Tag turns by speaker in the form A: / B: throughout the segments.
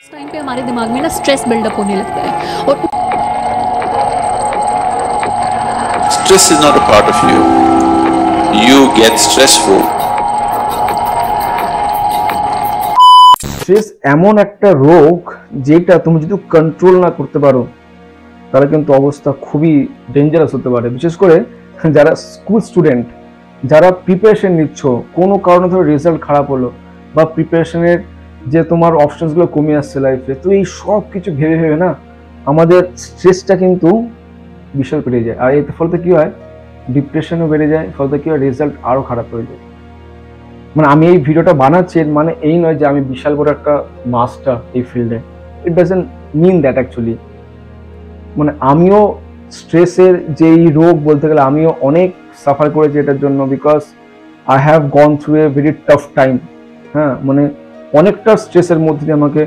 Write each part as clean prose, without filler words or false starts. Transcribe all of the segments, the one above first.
A: Time पे हमारे दिमाग में ना स्ट्रेस बिल्डअप होने लगता है और
B: Stress is not a part of you. You get stressful.
C: Stress এমন একটা রোগ যেটা তুমি যদি কন্ট্রোল না করতে পারো তাহলে কিন্তু অবস্থা খুবই ডেঞ্জারাস হতে পারে। বিশেষ করে যারা স্কুল স্টুডেন্ট, যারা প্রিপারেশন নিচ্ছ, কোনো কারণে ধরো রেজাল্ট খারাপ হলো বা প্রিপারেশনের যে তোমার অপশনসগুলো কমে আসছে লাইফে, তো এই সব কিছু ভেবে ভেবে না আমাদের স্ট্রেসটা কিন্তু বিশাল বেড়ে যায়। আর এতে ফলতে কি হয়, ডিপ্রেশনও বেড়ে যায়, ফলতে কি হয়, রেজাল্ট আরো খারাপ হয়ে যায়। মানে আমি এই ভিডিওটা বানাচ্ছি মানে এই নয় যে আমি বিশাল বড় একটা মাস্টার এই ফিল্ডে, it doesn't mean that actually. মানে আমিও স্ট্রেসের যে এই রোগ বলতে গেলে আমিও অনেক সাফার করেছি এটার জন্য, because I have gone through a very tough time. হ্যাঁ, মানে অনেকটা স্ট্রেসের মধ্যে দিয়ে আমাকে,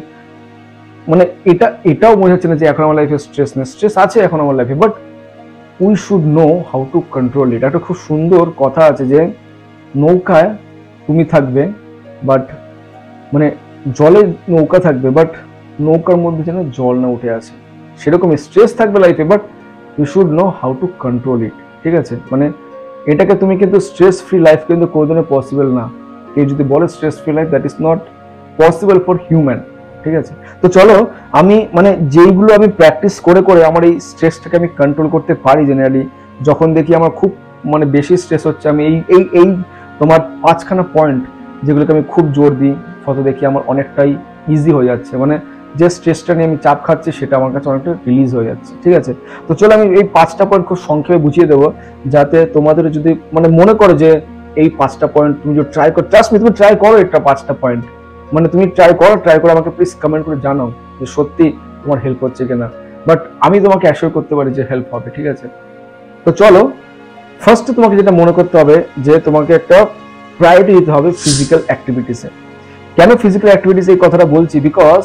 C: মানে এটাও বোঝাচ্ছে না যে এখন আমার লাইফে স্ট্রেস নেই, স্ট্রেস আছে এখন আমার লাইফে, but we should know how to control it. একটা খুব সুন্দর কথা আছে যে নৌকায় তুমি থাকবে বাট মানে জলে নৌকা থাকবে বাট নৌকার মধ্যে যেন জল না উঠে আসে, সেরকম স্ট্রেস থাকবে লাইফে, but you should know how to control it. ঠিক আছে, মানে এটাকে তুমি কিন্তু স্ট্রেস ফ্রি লাইফ কিন্তু কোনোদিনও পসিবল না। কেউ যদি বলে stress free life, that is not possible for human. ঠিক আছে, তো চলো আমি মানে যেইগুলো আমি প্র্যাকটিস করে করে আমার এই স্ট্রেসটাকে আমি কন্ট্রোল করতে পারি জেনারেলি, যখন দেখি আমার খুব মানে বেশি স্ট্রেস হচ্ছে, আমি এই এই এই তোমার 5খানা পয়েন্ট যেগুলোকে আমি খুব জোর দিই, ফটো দেখি আমার অনেকটাই ইজি হয়ে যাচ্ছে। মানে যে স্ট্রেসটা নিয়ে আমি চাপ খাচ্ছি সেটা আমার কাছে অনেকটা রিলিজ হয়ে যাচ্ছে। ঠিক আছে, তো চলো আমি এই 5টা পয়েন্ট খুব সংক্ষেপে বুঝিয়ে দেবো, যাতে তোমাদের যদি মানে মনে করো যে এই 5টা পয়েন্ট তুমি যদি ট্রাই করো, ট্রাস্ট মি, তুমি ট্রাই করো এটা 5টা পয়েন্ট, মানে তুমি ট্রাই করে আমাকে প্লিজ কমেন্ট করে জানাও যে সত্যি তোমার হেল্প হচ্ছে কিনা। বাট আমি তোমাকে অ্যাসিওর করতে পারি যে হেল্প হবে। ঠিক আছে, তো চলো ফার্স্টে তোমাকে যেটা মনে করতে হবে যে তোমাকে একটা প্রায়োরিটি দিতে হবে ফিজিক্যাল অ্যাক্টিভিটিসে। কেন ফিজিক্যাল অ্যাক্টিভিটিস এই কথাটা বলছি, বিকজ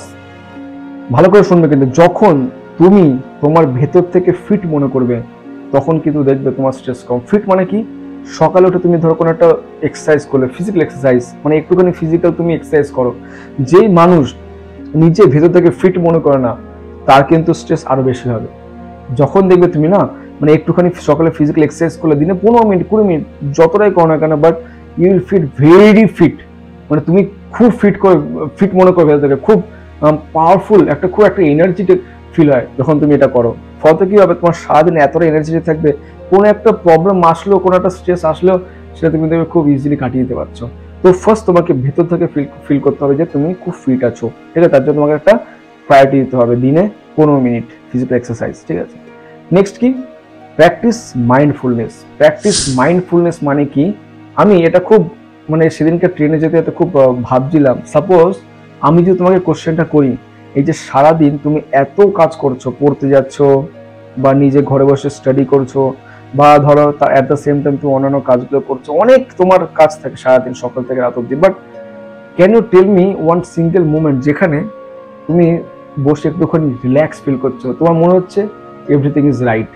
C: ভালো করে শুনবে, কিন্তু যখন তুমি তোমার ভেতর থেকে ফিট মনে করবে তখন কিন্তু দেখবে তোমার স্ট্রেস কম। ফিট মানে কি, সকালে উঠে তুমি ধরো কোনো একটা এক্সারসাইজ করলে, ফিজিক্যাল এক্সারসাইজ মানে একটুখানি ফিজিক্যাল তুমি এক্সারসাইজ করো, যেই মানুষ নিজে ভেতর থেকে ফিট মনে করে না তার কিন্তু স্ট্রেস আরো বেশি হবে। যখন দেখবে তুমি না মানে একটুখানি সকালে ফিজিক্যাল এক্সারসাইজ করলে, দিনে 15 মিনিট 20 মিনিট যতটাই করো না কেন, but you will fit very fit, মানে তুমি খুব ফিট মনে করবে ভেতর থেকে, খুব পাওয়ারফুল একটা খুব একটা এনার্জেটিক ফিল হয় যখন তুমি এটা করো। ফলে কি হবে, তোমার সারাদিন এতটা এনার্জেটিক থাকবে, কোনো একটা প্রবলেম আসলেও, কোনো একটা স্ট্রেস আসলেও সেটা তুমি দেখবে খুব ইজিলি কাটিয়ে দিতে পারছো। তো ফার্স্ট তোমাকে ভেতর থেকে ফিল করতে হবে যে তুমি খুব ফিট আছো। ঠিক আছে, তার জন্য তোমাকে একটা প্রায়োরিটি দিতে হবে, দিনে 15 মিনিট ফিজিক্যাল এক্সারসাইজ। ঠিক আছে, নেক্সট কি, প্র্যাকটিস মাইন্ডফুলনেস। প্র্যাকটিস মাইন্ডফুলনেস মানে কি, আমি এটা খুব মানে সেদিনকে ট্রেনে যেতে যেতে খুব ভাবছিলাম, সাপোজ আমি যদি তোমাকে কোশ্চেনটা করি, এই যে সারাদিন তুমি এত কাজ করছো, পড়তে যাচ্ছ বা নিজে ঘরে বসে স্টাডি করছো, বা ধরো অ্যাট দ্য সেম টাইম তুমি অন্যান্য কাজগুলো করছো, অনেক তোমার কাজ থাকে সারাদিন সকাল থেকে রাত অব্দি, but can you tell me one single moment যেখানে তুমি বসে একটুখানি রিল্যাক্স ফিল করছো, তোমার মনে হচ্ছে এভরিথিং ইজ রাইট?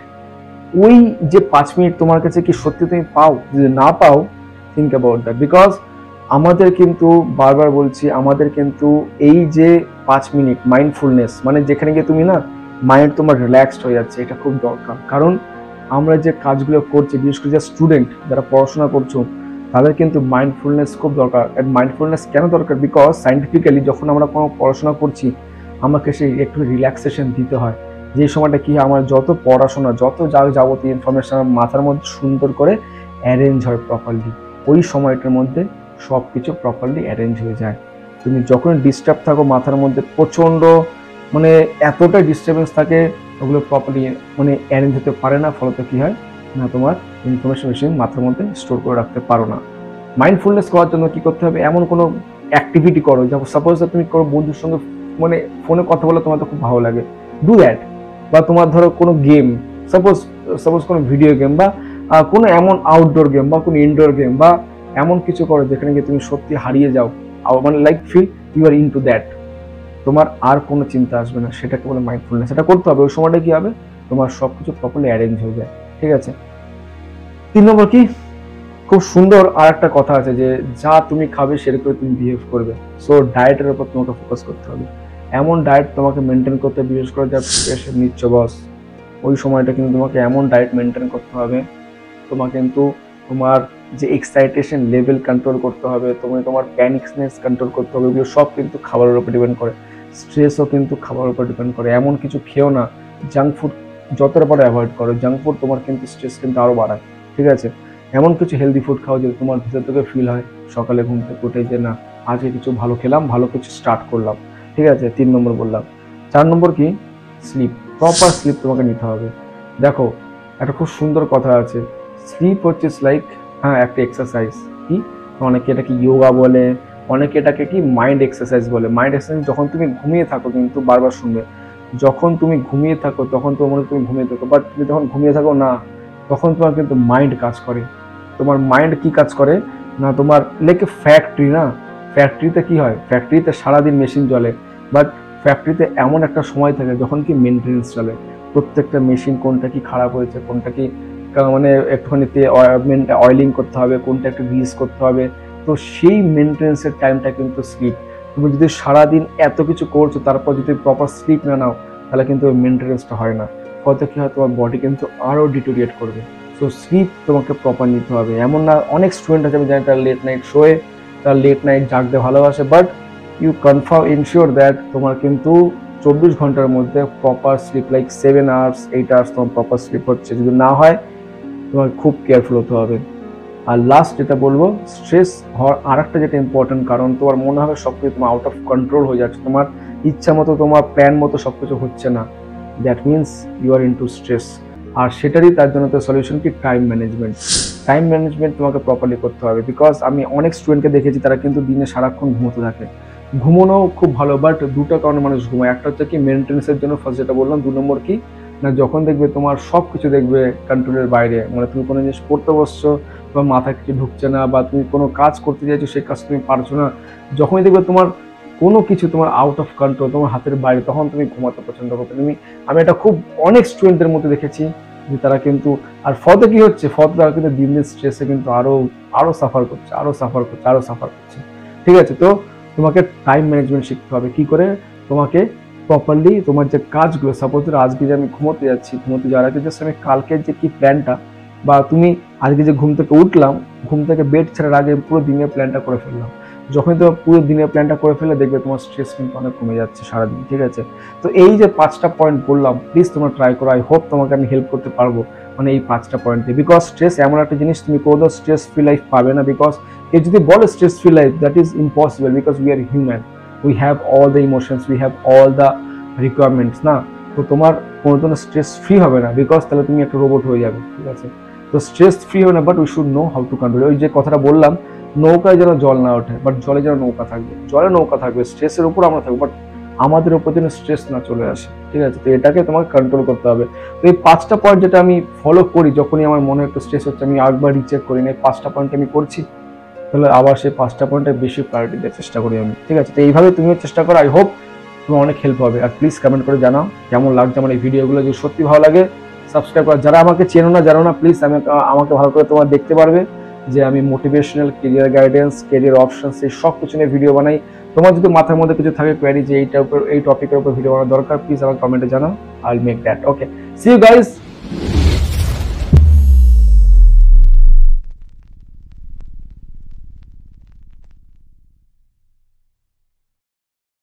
C: ওই যে 5 মিনিট তোমার কাছে কি সত্যি তুমি পাও? যদি না পাও, থিঙ্ক অ্যাবাউট দ্যাট, বিকজ আমাদের কিন্তু বারবার বলছি, আমাদের কিন্তু এই যে 5 মিনিট মাইন্ডফুলনেস মানে যেখানে গিয়ে তুমি না মাইন্ড তোমার রিল্যাক্সড হয়ে যাচ্ছে, এটা খুব দরকার। কারণ আমরা যে কাজগুলো করছি, বিশেষ করে যারা স্টুডেন্ট, যারা পড়াশোনা করছো, তাদের কিন্তু মাইন্ডফুলনেস খুব দরকার। আর মাইন্ডফুলনেস কেন দরকার, বিকজ সাইন্টিফিক্যালি যখন আমরা কোনো পড়াশোনা করছি আমাকে সেই একটু রিল্যাক্সেশন দিতে হয়। যে সময়টা কি আমার যত পড়াশোনা, যত যাবতীয় ইনফরমেশন মাথার মধ্যে সুন্দর করে অ্যারেঞ্জ হয় প্রপারলি, ওই সময়টার মধ্যে সব কিছু প্রপারলি অ্যারেঞ্জ হয়ে যায়। তুমি যখন ডিস্টার্ব থাকো মাথার মধ্যে প্রচণ্ড মানে এতটাই ডিস্টারবেন্স থাকে, ওগুলো প্রপারলি মানে অ্যারেঞ্জ হতে পারে না, ফলত কি হয় না, তোমার ইনফরমেশন বেশি মাথার মধ্যে স্টোর করে রাখতে পারো না। মাইন্ডফুলনেস করার জন্য কি করতে হবে, এমন কোনো অ্যাক্টিভিটি করো, যেমন সাপোজ তুমি কোনো বন্ধুর সঙ্গে মানে ফোনে কথা বলে তোমার তো খুব ভালো লাগে, ডু দ্যাট। বা তোমার ধরো কোনো গেম, সাপোজ কোনো ভিডিও গেম, বা কোনো এমন আউটডোর গেম বা কোনো ইনডোর গেম, বা এমন কিছু করো যেখানে গিয়ে তুমি সত্যি হারিয়ে যাও, মানে like feel you are into that, তোমার আর কোনো চিন্তা আসবে না, সেটাকে বলে মাইন্ডফুলনেস। এটা করতে হবে, ওই সময়টা কি হবে, তোমার সবকিছু প্রপারলি অ্যারেঞ্জ হয়ে যায়। ঠিক আছে, 3 নম্বর কি, খুব সুন্দর আর একটা কথা আছে যে যা তুমি খাবে সেরকম তুমি বিহেভ করবে। সো ডায়েটের উপর তোমাকে ফোকাস করতে হবে। এমন ডায়েট তোমাকে মেনটেন করতে, বিশেষ করে যারা প্রিপারেশন নিচ্ছ বস, ওই সময়টা কিন্তু তোমাকে এমন ডায়েট মেনটেন করতে হবে, তোমাকে কিন্তু তোমার যে এক্সাইটেশন লেভেল কন্ট্রোল করতে হবে, তোমার প্যানিকনেস কন্ট্রোল করতে হবে, ওগুলো সব কিন্তু খাবারের উপর ডিপেন্ড করে। স্ট্রেসও কিন্তু খাবারের উপর ডিপেন্ড করে। এমন কিছু খেও না, জাঙ্ক ফুড যতটা পারো অ্যাভয়েড করো। জাঙ্ক ফুড তোমার কিন্তু স্ট্রেস কিন্তু আরও বাড়ায়, ঠিক আছে? এমন কিছু হেলদি ফুড খাও যে তোমার ভিতর থেকে ফিল হয় সকালে ঘুম থেকে উঠে যে না, আজকে কিছু ভালো খেলাম, ভালো কিছু স্টার্ট করলাম, ঠিক আছে? 3 নম্বর বললাম। 4 নম্বর কি? স্লিপ। প্রপার স্লিপ তোমাকে নিতে হবে। দেখো, একটা খুব সুন্দর কথা আছে, স্লিপ হচ্ছে লাইক, হ্যাঁ, একটা এক্সারসাইজ। কি? অনেকে এটাকে যোগা বলে, অনেকে এটাকে কি মাইন্ড এক্সারসাইজ বলে। মাইন্ড এক্সারসাইজ যখন তুমি ঘুমিয়ে থাকো, কিন্তু বারবার শুনবে, যখন তুমি ঘুমিয়ে থাকো তখন তোমার মনে হয় তুমি ঘুমিয়ে থাকো, বাট তুমি যখন ঘুমিয়ে থাকো না, তখন তোমার কিন্তু মাইন্ড কাজ করে। তোমার মাইন্ড কি কাজ করে না, তোমার লেকে ফ্যাক্টরি না, ফ্যাক্টরিতে কি হয়, ফ্যাক্টরিতে সারাদিন মেশিন চলে, বাট ফ্যাক্টরিতে এমন একটা সময় থাকে যখন কি মেনটেন্স চলে। প্রত্যেকটা মেশিন কোনটা কি খারাপ হয়েছে, কোনটা কি মানে একটুখানি অয়েলিং করতে হবে, কোনটা একটু গ্রিস করতে হবে, তো সেই মেনটেন্সের টাইমটা কিন্তু স্লিপ। তুমি যদি সারাদিন এত কিছু করছো, তারপর যদি প্রপার স্লিপ না নাও, তাহলে কিন্তু ওই মেনটেন্সটা হয় না। ফলে কি হয়, তোমার বডি কিন্তু আরও ডিটোরিয়েট করবে। সো স্লিপ তোমাকে প্রপার নিতে হবে। এমন না, অনেক স্টুডেন্ট আছে আমি জানি তারা লেট নাইট শোয়ে, তারা লেট নাইট জাগতে ভালোবাসে, but you confirm ensure that তোমার কিন্তু 24 ঘন্টার মধ্যে proper sleep, like 7 hours 8 hours তোমার প্রপার স্লিপ হচ্ছে। যদি না হয়, তোমাকে খুব কেয়ারফুল হতে হবে। আর লাস্ট যেটা বলবো, স্ট্রেস হওয়ার আর একটা যেটা ইম্পর্টেন্ট কারণ, তোমার মনে হবে সব কিছু তোমার আউট অফ কন্ট্রোল হয়ে যাচ্ছে, তোমার ইচ্ছা মতো, তোমার প্ল্যান মতো সব কিছু হচ্ছে না, that means you are into stress. আর সেটারই তার জন্য তো সলিউশন কি, টাইম ম্যানেজমেন্ট। টাইম ম্যানেজমেন্ট তোমাকে প্রপারলি করতে হবে। বিকজ আমি অনেক স্টুডেন্টকে দেখেছি তারা কিন্তু দিনে সারাক্ষণ ঘুমোতে থাকে। ঘুমানো খুব ভালো, বাট দুটো কারণে মানুষ ঘুমায়। একটা হচ্ছে কি মেনটেন্সের জন্য, ফার্স্ট যেটা বললাম। 2 নম্বর কি না, যখন দেখবে তোমার সব কিছু দেখবে কন্ট্রোলের বাইরে, মানে তুমি কোনো জিনিস পড়তে বসছো, তোমার মাথায় কিছু ঢুকছে না, বা তুমি কোনো কাজ করতে চাইছো সেই কাজ তুমি পারছো না, যখনই দেখবে তোমার কোনো কিছু তোমার আউট অফ কন্ট্রোল, তোমার হাতের বাইরে, তখন তুমি ঘুমাতে পছন্দ করতে। আমি এটা খুব অনেক স্টুডেন্টদের মধ্যে দেখেছি যে তারা কিন্তু, আর ফতে কি হচ্ছে, ফতে তারা কিন্তু দিন দিন স্ট্রেসে কিন্তু আরো সাফার করছে, আরো সাফার করছে, ঠিক আছে? তো তোমাকে টাইম ম্যানেজমেন্ট শিখতে হবে। কি করে? তোমাকে প্রপারলি তোমার যে কাজগুলো, সাপোজ আজকে যে আমি ঘুমোতে যাওয়ার আগে জাস্ট আমি কালকের যে কি প্ল্যানটা, বা তুমি আজকে যে ঘুম থেকে উঠলাম, ঘুম থেকে বেড ছাড়ার আগে পুরো দিনের প্ল্যানটা করে ফেললাম। যখন তোমার পুরো দিনের প্ল্যানটা করে ফেলে, দেখবে তোমার স্ট্রেস কিন্তু অনেক কমে যাচ্ছে সারাদিন, ঠিক আছে? তো এই যে 5টা পয়েন্ট বললাম, প্লিজ তোমরা ট্রাই করো। আই হোপ তোমাকে আমি হেল্প করতে পারবো, মানে এই 5টা পয়েন্টে। বিকজ স্ট্রেস এমন একটা জিনিস, তুমি কোনো স্ট্রেস ফ্রি লাইফ পাবে না। বিকজ কেউ যদি বলে stress free life, that is impossible. Because we are human, we have all the emotions, we have all the requirements না। তো তোমার কোনো জন্য স্ট্রেস ফ্রি হবে না, বিকজ তাহলে তুমি একটা রোবট হয়ে যাবে, ঠিক আছে? তো স্ট্রেস ফ্রি হবে না, but we should know how to control. ওই যে কথাটা বললাম, নৌকায় যেন জল না ওঠে, বাট জলে যেন নৌকা থাকবে। জলে নৌকা থাকবে, স্ট্রেসের উপর আমরা থাকবো, বাট আমাদের উপর যেন স্ট্রেস না চলে আসে, ঠিক আছে? তো এটাকে তোমাকে কন্ট্রোল করতে হবে। তো এই 5টা পয়েন্ট যেটা আমি ফলো করি, যখনই আমার মনে একটু স্ট্রেস হচ্ছে, আমি একবার রিচেক করি না, এই 5টা পয়েন্ট আমি করছি, তাহলে আবার সেই 5টা পয়েন্টে বেশি প্রায়োরিটি দেওয়ার চেষ্টা করি আমি, ঠিক আছে? তো এইভাবে তুমিও চেষ্টা করো। আই হোপ তোমার অনেক হেল্প হবে। আর প্লিজ কমেন্ট করে জানাও কেমন লাগছে আমার এই ভিডিওগুলো। যদি সত্যি ভালো লাগে, সাবস্ক্রাইব করো। যারা আমাকে চেনো না, প্লিজ আমাকে ভালো করে তোমার দেখতে পারবে যে আমি motivational, career guidance, career options, এই সব কিছু নিয়ে ভিডিও বানাই। তোমার যদি মাথার মধ্যে কিছু থাকে কোয়ারি যে এই টপিকের উপর ভিডিও বানানোর দরকার, প্লিজ আমার কমেন্টে জানাও। I will make that. Okay, see you guys.